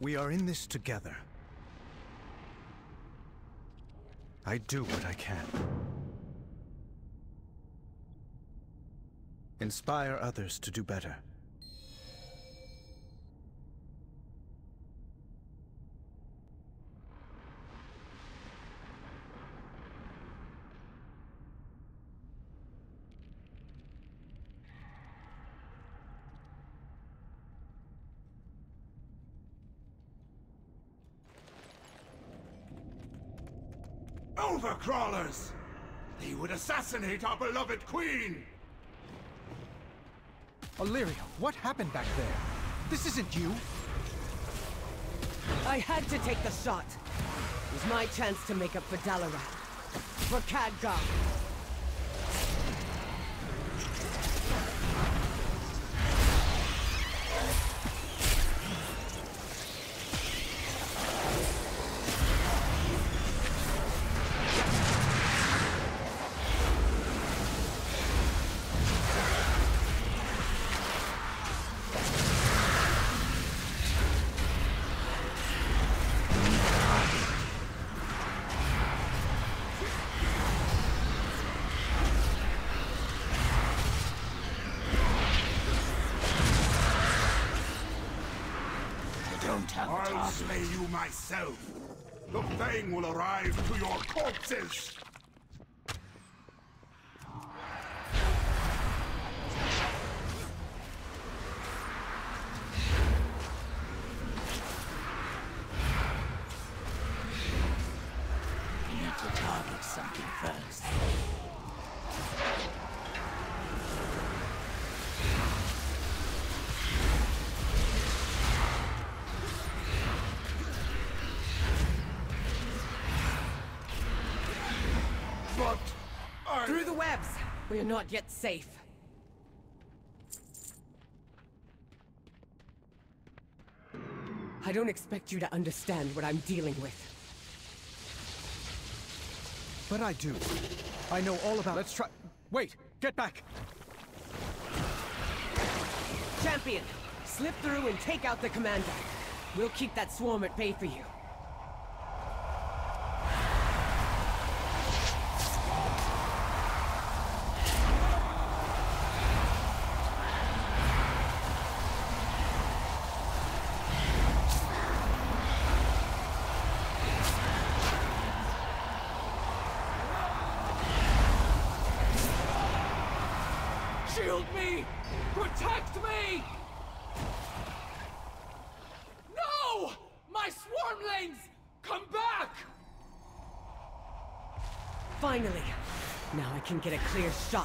We are in this together. I do what I can. Inspire others to do better. Overcrawlers! They would assassinate our beloved queen! Illyria, what happened back there? This isn't you! I had to take the shot. It was my chance to make up for Dalaran. For Khadgar. I'll slay you myself. The Fang will arrive to your corpses. You need to target something first. Through the webs! We are not yet safe. I don't expect you to understand what I'm dealing with. But I do. I know all about— Let's try— Wait! Get back! Champion! Slip through and take out the commander. We'll keep that swarm at bay for you. Shield me! Protect me! No! My swarmlings! Come back! Finally! Now I can get a clear shot.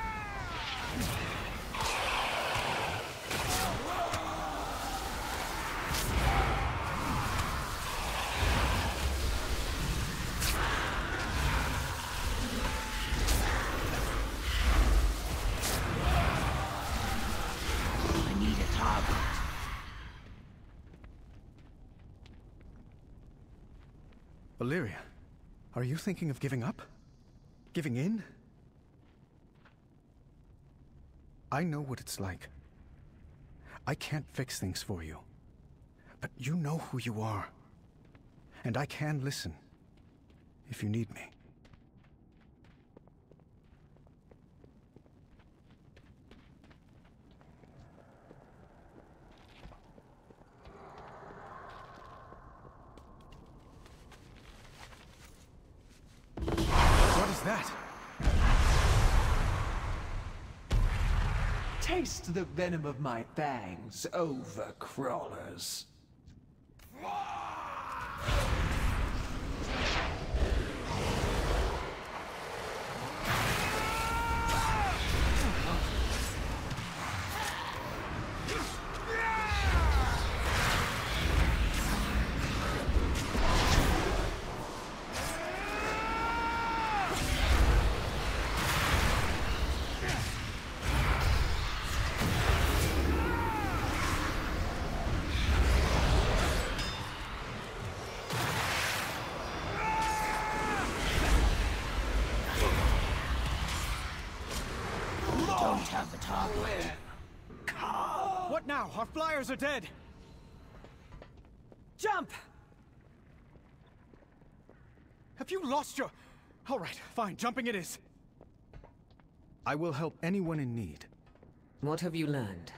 Illyria, are you thinking of giving up? Giving in? I know what it's like. I can't fix things for you. But you know who you are. And I can listen, if you need me. What is that? Taste the venom of my fangs, overcrawlers. What now? Our flyers are dead! Jump! Have you lost your... All right, fine, jumping it is. I will help anyone in need. What have you learned?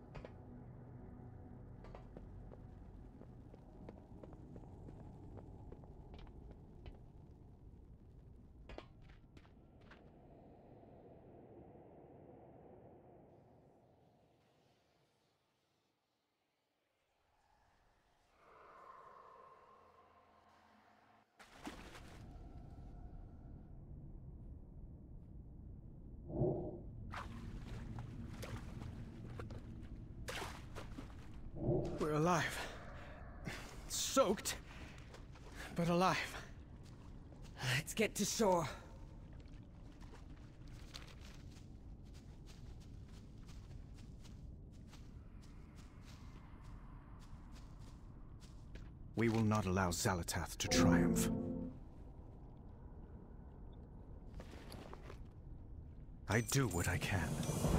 We're alive. Soaked, but alive. Let's get to shore. We will not allow Xalatath to triumph. I do what I can.